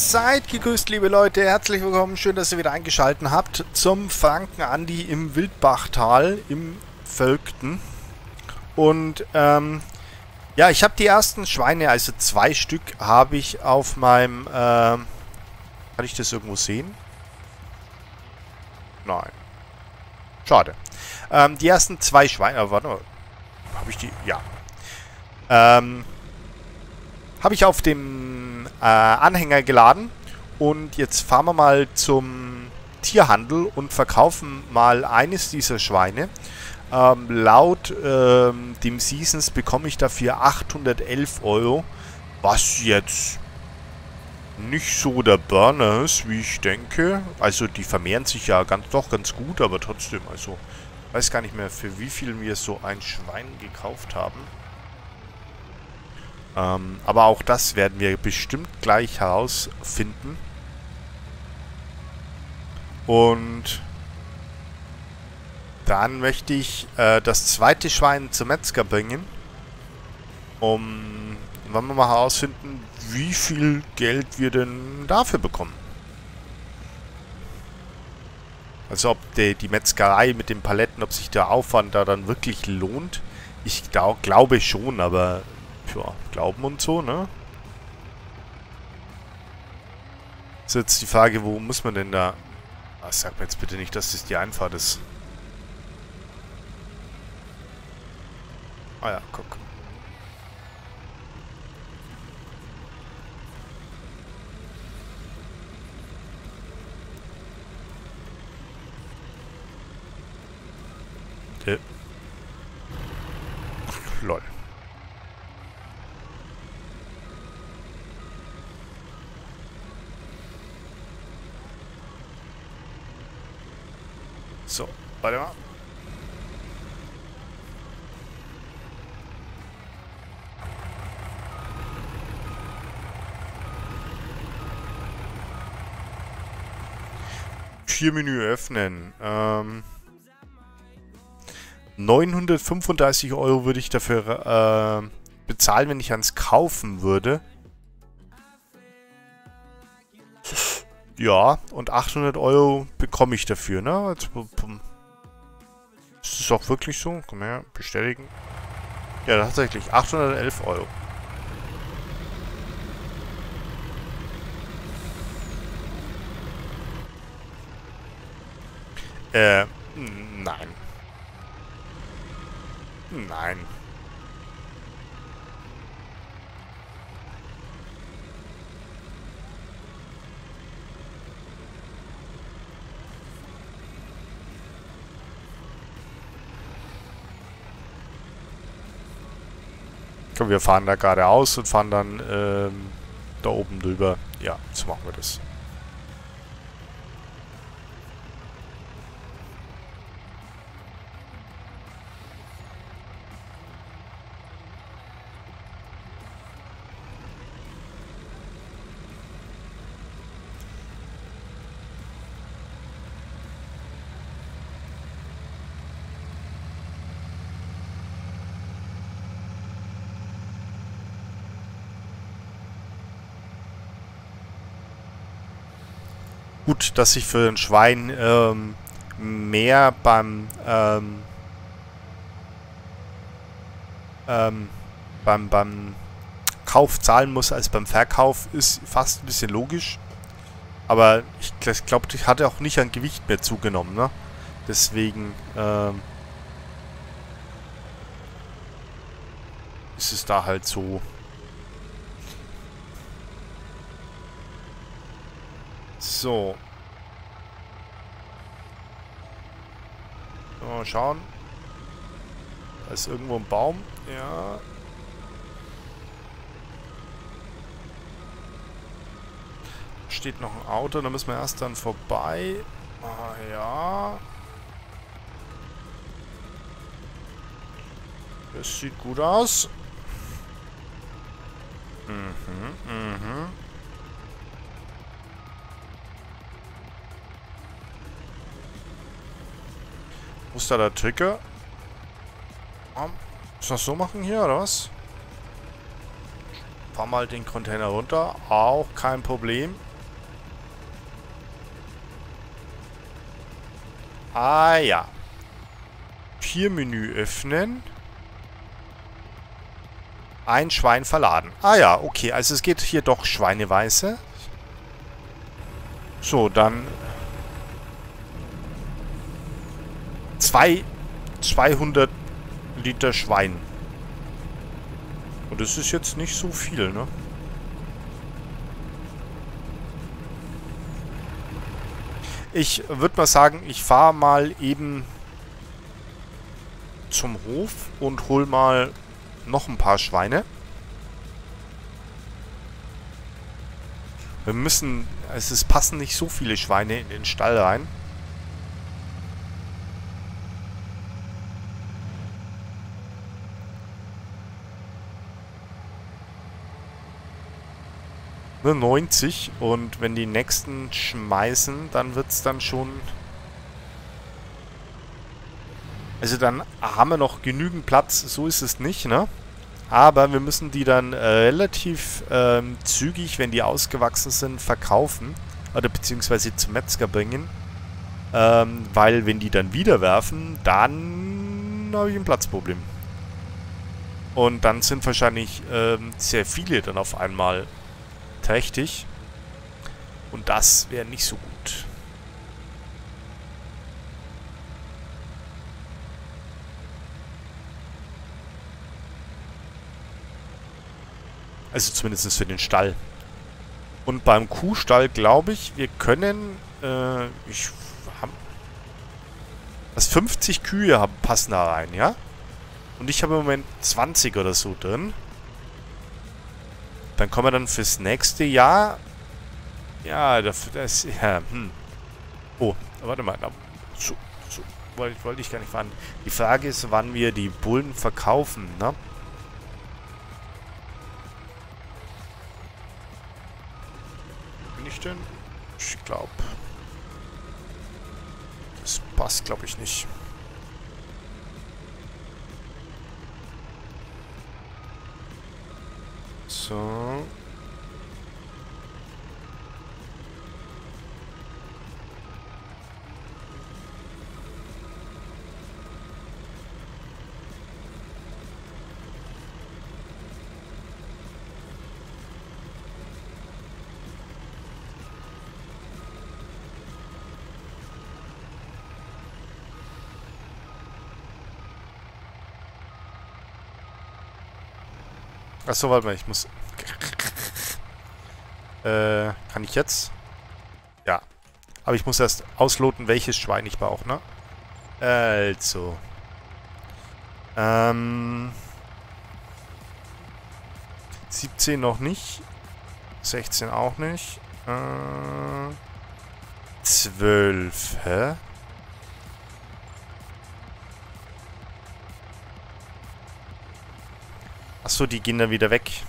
Seid gegrüßt, liebe Leute. Herzlich willkommen. Schön, dass ihr wieder eingeschaltet habt zum Franken Andi im Wildbachtal im Völkten. Und ja, ich habe die ersten Schweine, also 2 Stück, habe ich auf meinem... kann ich das irgendwo sehen? Nein. Schade. Die ersten 2 Schweine... warte mal. Habe ich die... Ja. Habe ich auf dem Anhänger geladen. Und jetzt fahren wir mal zum Tierhandel und verkaufen mal eines dieser Schweine. Laut dem Seasons bekomme ich dafür 811 €. Was jetzt nicht so der Burner ist, wie ich denke. Also die vermehren sich ja doch ganz gut, aber trotzdem, also ich weiß gar nicht mehr, für wie viel wir so ein Schwein gekauft haben. Aber auch das werden wir bestimmt gleich herausfinden. Und dann möchte ich das zweite Schwein zum Metzger bringen, um wollen wir mal herausfinden, wie viel Geld wir denn dafür bekommen. Also ob die Metzgerei mit den Paletten, ob sich der Aufwand da dann wirklich lohnt. Ich glaube schon, aber ja, glauben und so, ne? Ist jetzt die Frage, wo muss man denn da... Ach, sag mir jetzt bitte nicht, dass das die Einfahrt ist. Ah ja, guck. Lol. So, warte mal. Menü öffnen. 935 € würde ich dafür bezahlen, wenn ich ans Kaufen würde. Ja, und 800 € bekomme ich dafür, ne? Also, ist das auch wirklich so? Komm her, bestätigen. Ja, tatsächlich, 811 €. Nein. Nein. Komm, wir fahren da geradeaus und fahren dann da oben drüber. Ja, so machen wir das. Gut, dass ich für ein Schwein mehr beim Kauf zahlen muss als beim Verkauf, ist fast ein bisschen logisch. Aber ich glaube, ich hatte auch nicht an Gewicht mehr zugenommen, ne? Deswegen ist es da halt so. So. Mal schauen. Da ist irgendwo ein Baum. Ja. Steht noch ein Auto, da müssen wir erst dann vorbei. Ah ja. Das sieht gut aus. Wo ist da der Trigger? Ist das so machen hier, oder was? Fahr mal den Container runter. Auch kein Problem. Ah ja. Tiermenü öffnen. Ein Schwein verladen. Ah ja, okay. Also es geht hier doch schweineweise. So, dann 200 Liter Schwein. Und das ist jetzt nicht so viel, ne? Ich würde mal sagen, ich fahre mal eben zum Hof und hol mal noch ein paar Schweine. Wir müssen, es passen nicht so viele Schweine in den Stall rein. Nur 90 und wenn die nächsten schmeißen, dann wird es dann schon... Also dann haben wir noch genügend Platz, so ist es nicht, ne? Aber wir müssen die dann relativ zügig, wenn die ausgewachsen sind, verkaufen. Oder beziehungsweise zum Metzger bringen. Weil wenn die dann wieder werfen, dann habe ich ein Platzproblem. Und dann sind wahrscheinlich sehr viele dann auf einmal trächtig. Und das wäre nicht so gut. Also zumindest für den Stall. Und beim Kuhstall glaube ich, wir können... was 50 Kühe passen da rein, ja? Und ich habe im Moment 20 oder so drin. Dann kommen wir dann fürs nächste Jahr... Ja, das... Ja, Oh, warte mal. So wollte ich gar nicht fahren. Die Frage ist, wann wir die Bullen verkaufen, ne? Bin ich denn? Ich glaube... Das passt, glaube ich, nicht. So. Achso, warte mal, ich muss... kann ich jetzt? Ja. Aber ich muss erst ausloten, welches Schwein ich brauche, ne? Also. 17 noch nicht. 16 auch nicht. 12, hä? Achso, die gehen dann wieder weg.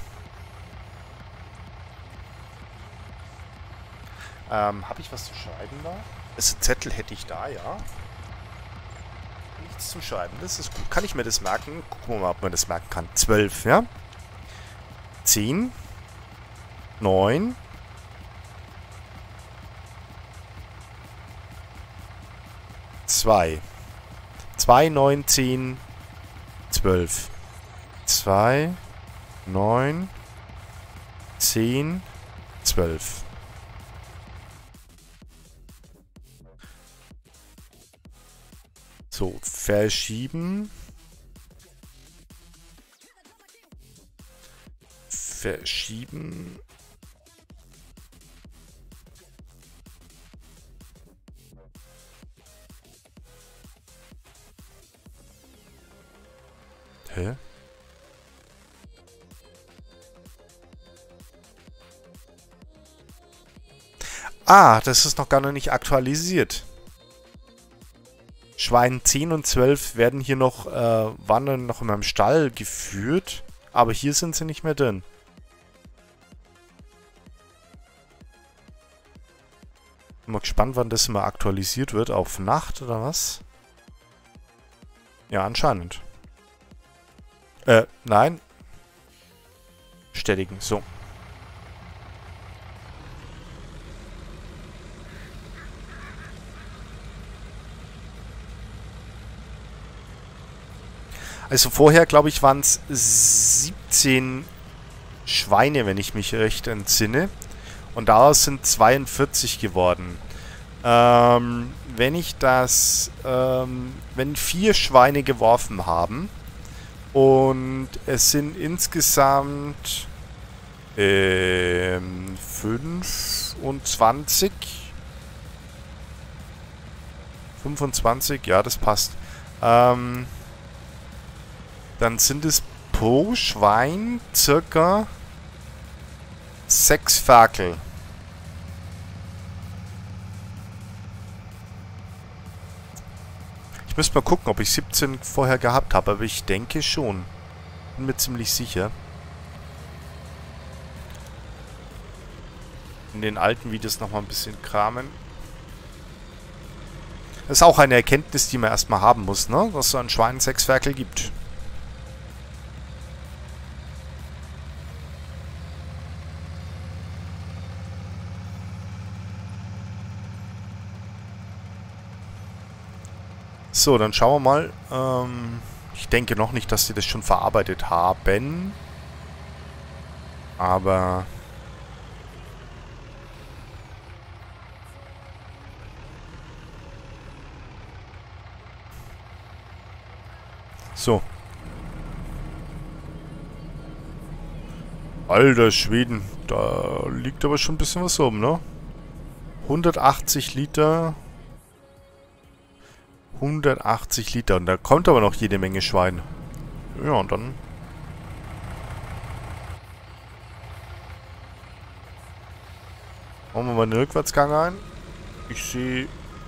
Habe ich was zu schreiben da? Das Zettel hätte ich da, ja. Nichts zu schreiben, das ist gut. Kann ich mir das merken? Gucken wir mal, ob man das merken kann. 12, ja? 10. 9. 2. 2, 9, 10, 12. 2, 9, 10, 12. So, verschieben. Verschieben. Hä? Ah, das ist noch gar noch nicht aktualisiert. Schwein 10 und 12 werden hier noch, waren dann noch in meinem Stall geführt. Aber hier sind sie nicht mehr drin. Bin mal gespannt, wann das mal aktualisiert wird. Auf Nacht oder was? Ja, anscheinend. Nein. Bestätigen, so. Also vorher, glaube ich, waren es 17 Schweine, wenn ich mich recht entsinne. Und daraus sind 42 geworden. Wenn 4 Schweine geworfen haben und es sind insgesamt 25, ja, das passt. Dann sind es pro Schwein circa 6 Ferkel. Ich müsste mal gucken, ob ich 17 vorher gehabt habe, aber ich denke schon. Bin mir ziemlich sicher. In den alten Videos nochmal ein bisschen kramen. Das ist auch eine Erkenntnis, die man erstmal haben muss, ne? Dass es so ein Schwein 6 Ferkel gibt. So, dann schauen wir mal. Ich denke noch nicht, dass sie das schon verarbeitet haben. Aber... So. Alter Schweden, da liegt aber schon ein bisschen was rum, ne? 180 Liter... 180 Liter. Und da kommt aber noch jede Menge Schwein. Ja, und dann... Machen wir mal einen Rückwärtsgang ein. Ich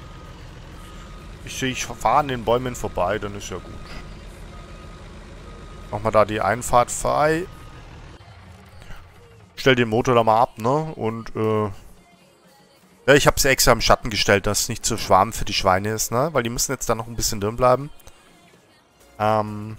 fahre an den Bäumen vorbei, dann ist ja gut. Machen wir da die Einfahrt frei. Stell den Motor da mal ab, ne? Und, ja, ich habe es extra im Schatten gestellt, dass es nicht zu warm für die Schweine ist, ne? Weil die müssen jetzt da noch ein bisschen drin bleiben. Und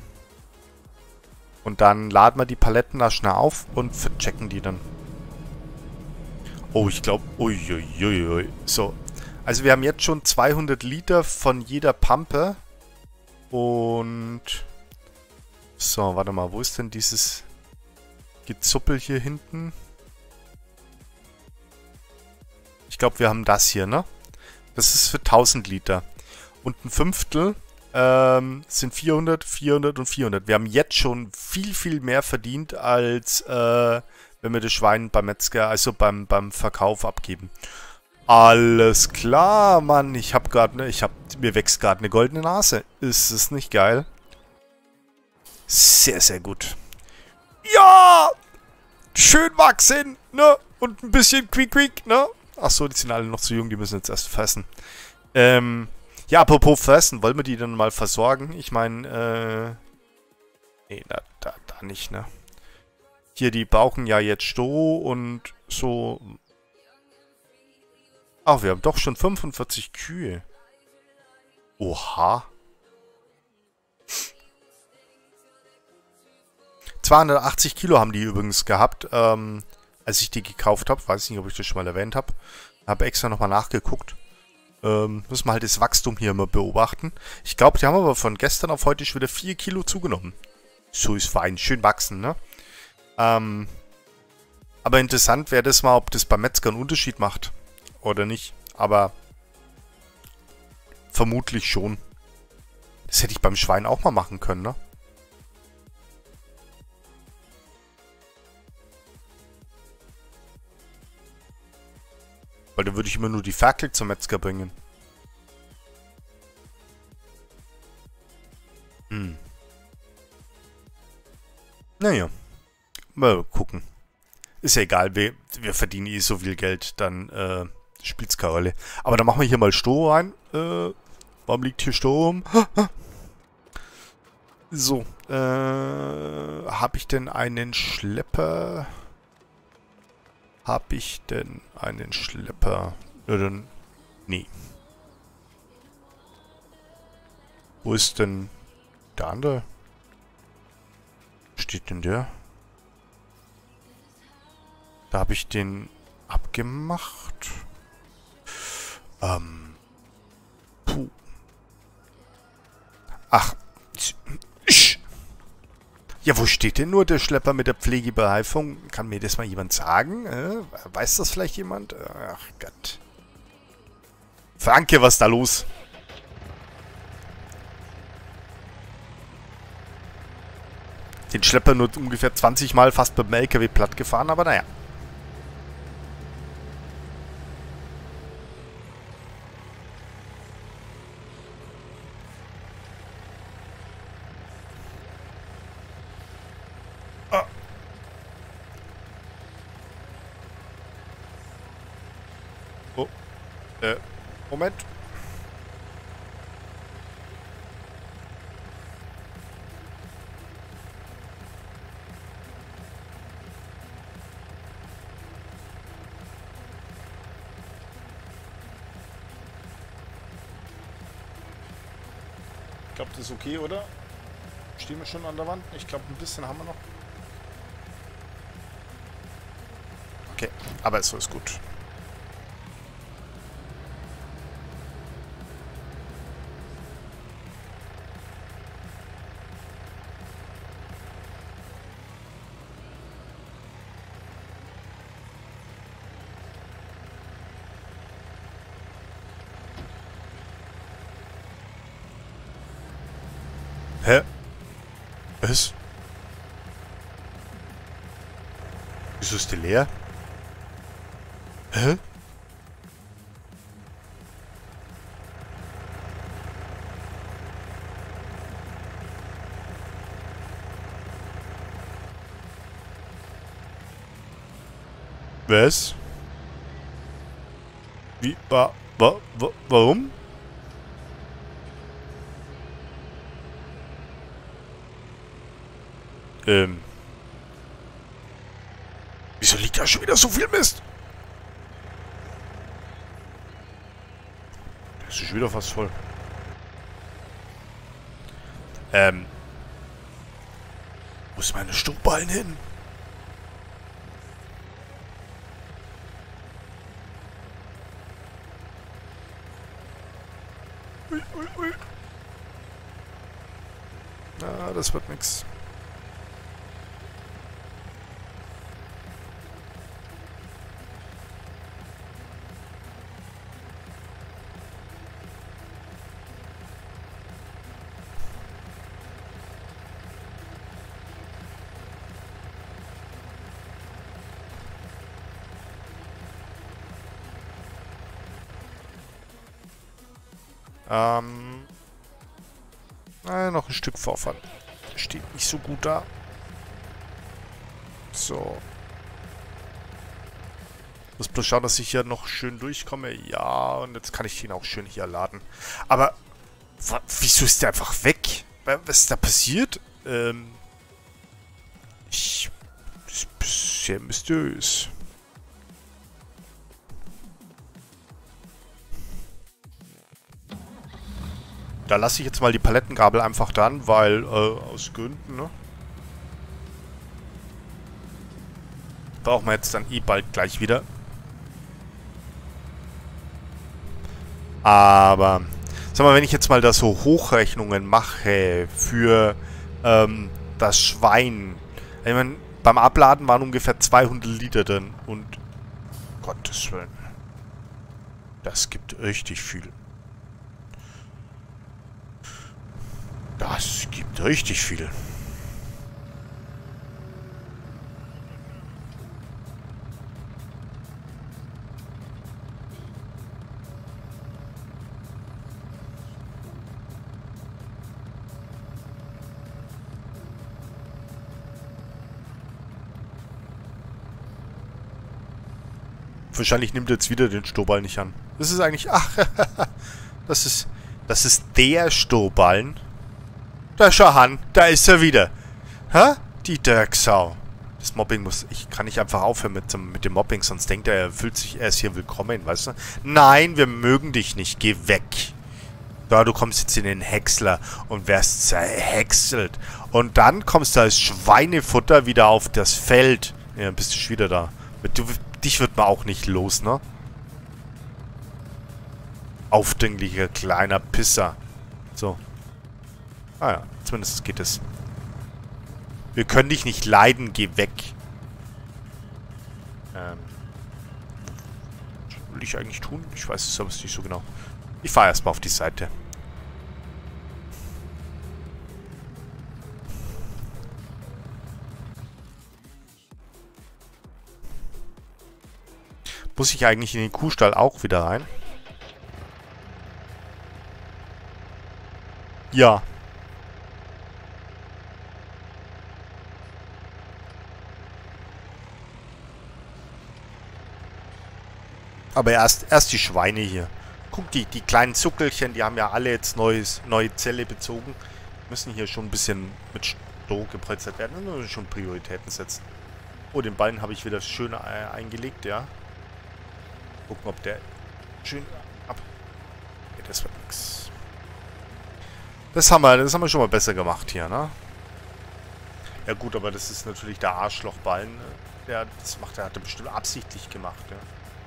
dann laden wir die Paletten da schnell auf und verchecken die dann. Oh, ich glaube... Uiuiui. So. Also wir haben jetzt schon 200 Liter von jeder Pampe. Und... So, warte mal. Wo ist denn dieses Gezuppel hier hinten? Ich glaube, wir haben das hier, ne? Das ist für 1000 Liter. Und ein Fünftel sind 400, 400 und 400. Wir haben jetzt schon viel, viel mehr verdient, als wenn wir das Schwein beim Metzger, also beim Verkauf abgeben. Alles klar, Mann. Mir wächst gerade eine goldene Nase. Ist es nicht geil? Sehr, sehr gut. Ja! Schön wachsen, ne? Und ein bisschen quiek, ne? Achso, die sind alle noch zu jung, die müssen jetzt erst fressen. Ja, apropos fressen, wollen wir die dann mal versorgen? Ich meine, nee, da nicht, ne? Hier, die brauchen ja jetzt Stroh und so. Ach, wir haben doch schon 45 Kühe. Oha. 280 Kilo haben die übrigens gehabt, als ich die gekauft habe. Weiß nicht, ob ich das schon mal erwähnt habe. Habe extra nochmal nachgeguckt. Müssen wir halt das Wachstum hier immer beobachten. Ich glaube, die haben aber von gestern auf heute schon wieder 4 Kilo zugenommen. So ist fein. Schön wachsen, ne? Aber interessant wäre das mal, ob das beim Metzger einen Unterschied macht. Oder nicht. Aber vermutlich schon. Das hätte ich beim Schwein auch mal machen können, ne? Weil dann würde ich immer nur die Ferkel zum Metzger bringen. Naja. Mal gucken. Ist ja egal, wir verdienen eh so viel Geld, dann spielt's keine Rolle. Aber dann machen wir hier mal Stroh rein. Warum liegt hier Stroh rum? So, habe ich denn einen Schlepper? Habe ich denn einen Schlepper? Nee. Wo ist denn der andere? Steht denn der? Da habe ich den abgemacht. Puh. Ach. Ja, wo steht denn nur der Schlepper mit der Pflegebereifung? Kann mir das mal jemand sagen? Weiß das vielleicht jemand? Ach Gott. Franke, was ist da los? Den Schlepper nur ungefähr 20 Mal fast mit dem LKW platt gefahren, aber naja. Ah. Oh. Moment. Ich glaube, das ist okay, oder? Stehen wir schon an der Wand? Ich glaube, ein bisschen haben wir noch. Okay, aber so ist gut. Hä? Was? Wieso ist die leer? Hä? Was? Wie? Warum? Wieso liegt da schon wieder so viel Mist? Das ist schon wieder fast voll. Wo ist meine Strohballen hin? Ui, ui, ui. Na, das wird nix. Noch ein Stück Vorfahrt. Steht nicht so gut da. So. Muss bloß schauen, dass ich hier noch schön durchkomme. Ja, und jetzt kann ich ihn auch schön hier laden. Aber, wieso ist der einfach weg? Was ist da passiert? Das ist ein bisschen mysteriös. Da lasse ich jetzt mal die Palettengabel einfach dran, weil, aus Gründen, ne? Brauchen wir jetzt dann eh bald gleich wieder. Aber, sag mal, wenn ich jetzt mal da so Hochrechnungen mache für, das Schwein. Ich meine, beim Abladen waren ungefähr 200 Liter drin und, Gottes Willen. Das gibt richtig viel. Das gibt richtig viel. Wahrscheinlich nimmt er jetzt wieder den Strohball nicht an. Das ist eigentlich... Ach, das ist der Strohballen. Da schau an, da ist er wieder. Hä? Die Drecksau. Das Mobbing muss... Ich kann nicht einfach aufhören mit dem Mobbing, sonst denkt er fühlt sich, er ist hier willkommen, weißt du? Nein, wir mögen dich nicht. Geh weg. Da, du kommst jetzt in den Häcksler und wirst zerhäckselt. Und dann kommst du als Schweinefutter wieder auf das Feld. Ja, dann bist du schon wieder da. Dich wird man auch nicht los, ne? Aufdringlicher kleiner Pisser. So. Ah ja, zumindest geht es. Wir können dich nicht leiden, geh weg. Was will ich eigentlich tun? Ich weiß es aber nicht so genau. Ich fahre erstmal auf die Seite. Muss ich eigentlich in den Kuhstall auch wieder rein? Ja. Aber erst die Schweine hier. Guck, die kleinen Zuckelchen, die haben ja alle jetzt neue Zelle bezogen. Müssen hier schon ein bisschen mit Stroh gepretzelt werden. Wir müssen schon Prioritäten setzen. Oh, den Ballen habe ich wieder schön eingelegt, ja. Gucken, ob der schön ab... Okay, das wird nix. Das haben wir schon mal besser gemacht hier, ne? Ja gut, aber das ist natürlich der Arschlochballen. Der hat er bestimmt absichtlich gemacht, ja.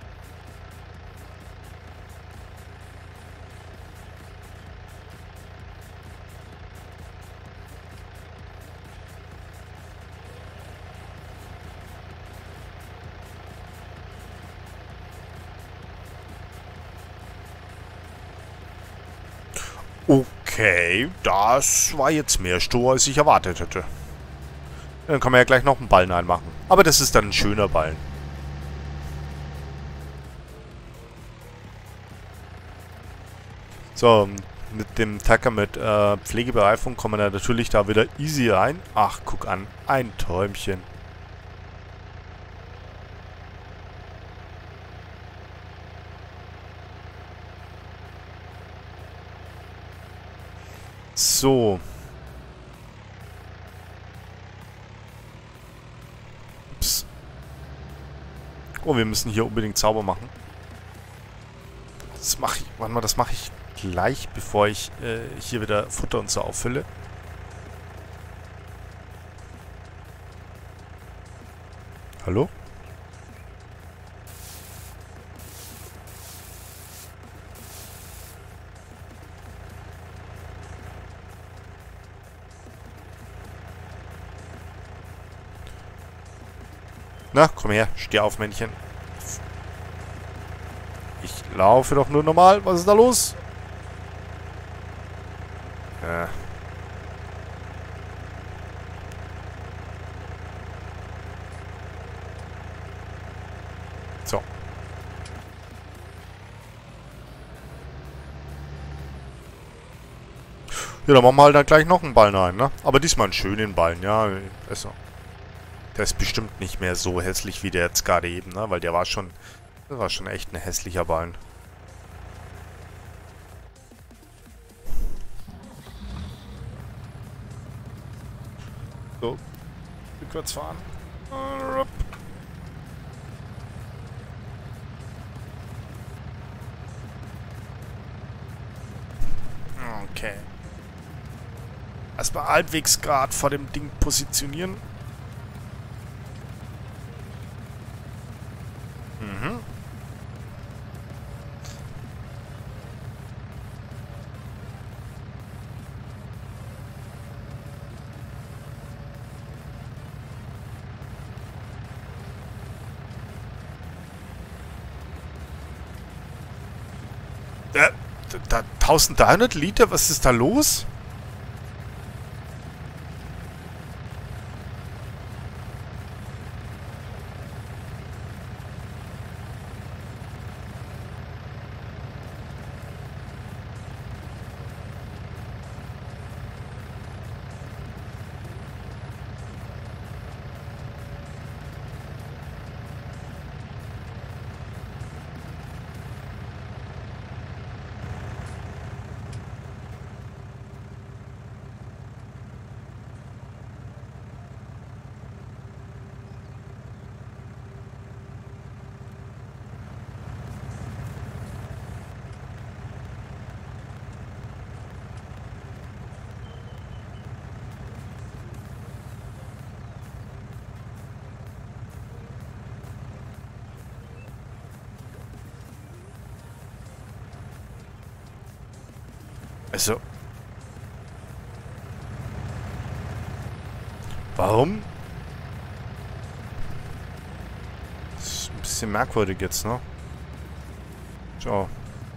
Okay, das war jetzt mehr Stroh, als ich erwartet hätte. Dann kann man ja gleich noch einen Ballen einmachen. Aber das ist dann ein schöner Ballen. So, mit dem Tacker mit Pflegebereifung kommen wir natürlich da wieder easy rein. Ach, guck an, ein Träumchen. So. Ups. Oh, wir müssen hier unbedingt sauber machen. Das mache ich, warte mal, das mache ich gleich, bevor ich hier wieder Futter und so auffülle. Hallo? Na, komm her, steh auf, Männchen. Ich laufe doch nur normal. Was ist da los? So. Ja, dann machen wir halt da gleich noch einen Ballen rein, ne? Aber diesmal einen schönen Ballen, ja. Also, der ist bestimmt nicht mehr so hässlich wie der jetzt gerade eben, ne? Weil der war schon... Das war schon echt ein hässlicher Ballen. So. Rückwärts fahren. Okay. Erstmal halbwegs gerade vor dem Ding positionieren. Mhm. Da 1300 Liter? Was ist da los? Also. bisschen merkwürdig jetzt, ne? So.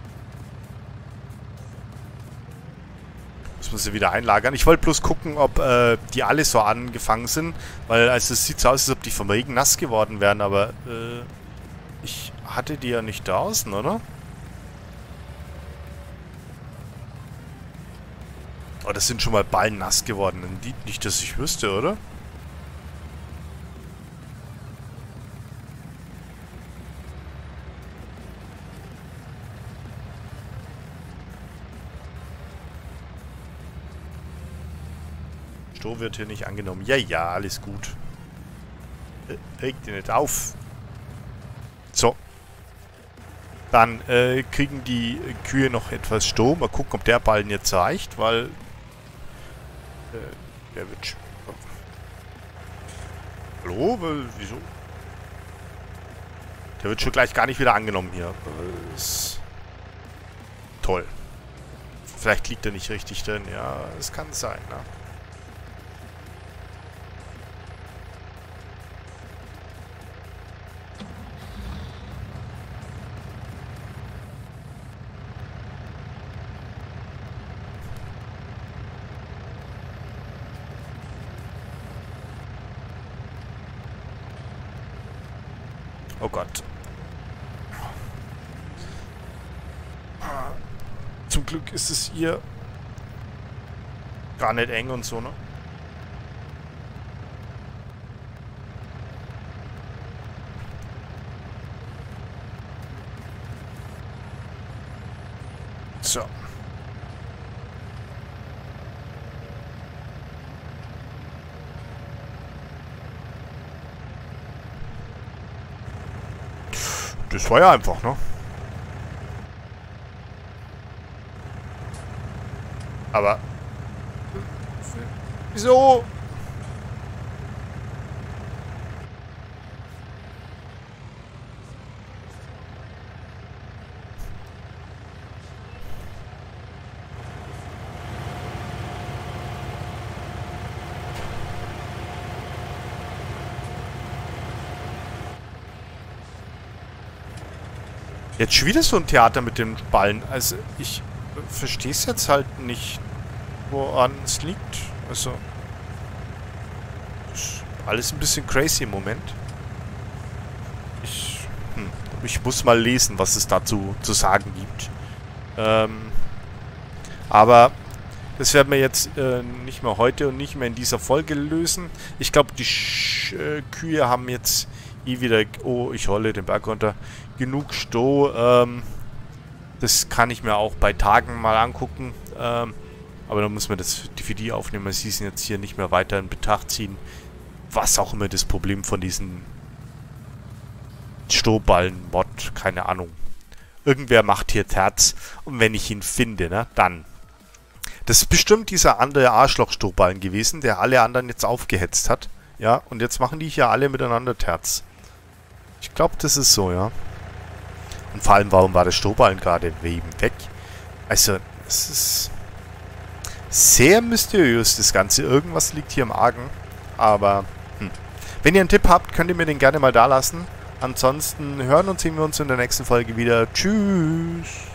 Muss man sie wieder einlagern. Ich wollte bloß gucken, ob die alle so angefangen sind, weil also es sieht so aus, als ob die vom Regen nass geworden wären, aber ich hatte die ja nicht draußen, oder? Oh, das sind schon mal Ballen nass geworden. Nicht, dass ich wüsste, oder? Stroh wird hier nicht angenommen. Ja, ja, alles gut. Regt ihr nicht auf. So. Dann kriegen die Kühe noch etwas Stroh. Mal gucken, ob der Ballen jetzt reicht, weil der wird... Hallo? Wieso? Der wird schon gleich gar nicht wieder angenommen hier. Ist toll. Vielleicht liegt er nicht richtig drin. Ja, es kann sein, ne? Oh Gott. Zum Glück ist es hier gar nicht eng und so, ne? So. Das war ja einfach, ne? Aber... Wieso? Jetzt schon wieder so ein Theater mit den Ballen. Also, ich verstehe es jetzt halt nicht, woran es liegt. Also, ist alles ein bisschen crazy im Moment. Ich muss mal lesen, was es dazu zu sagen gibt. Aber das werden wir jetzt nicht mehr heute und nicht mehr in dieser Folge lösen. Ich glaube, die Kühe haben jetzt wieder... Oh, ich rolle den Berg runter. Genug Stroh. Das kann ich mir auch bei Tagen mal angucken. Aber dann muss man das für die aufnehmen. Sie sind jetzt hier nicht mehr weiter in Betracht ziehen. Was auch immer das Problem von diesen Strohballen-Mod, keine Ahnung. Irgendwer macht hier Terz. Und wenn ich ihn finde, ne, dann. Das ist bestimmt dieser andere Arschloch-Strohballen gewesen, der alle anderen jetzt aufgehetzt hat. Ja, und jetzt machen die hier alle miteinander Terz. Ich glaube, das ist so, ja. Und vor allem, warum war der Strohballen gerade eben weg? Also, es ist sehr mysteriös, das Ganze. Irgendwas liegt hier im Argen. Aber, wenn ihr einen Tipp habt, könnt ihr mir den gerne mal da lassen. Ansonsten hören und sehen wir uns in der nächsten Folge wieder. Tschüss!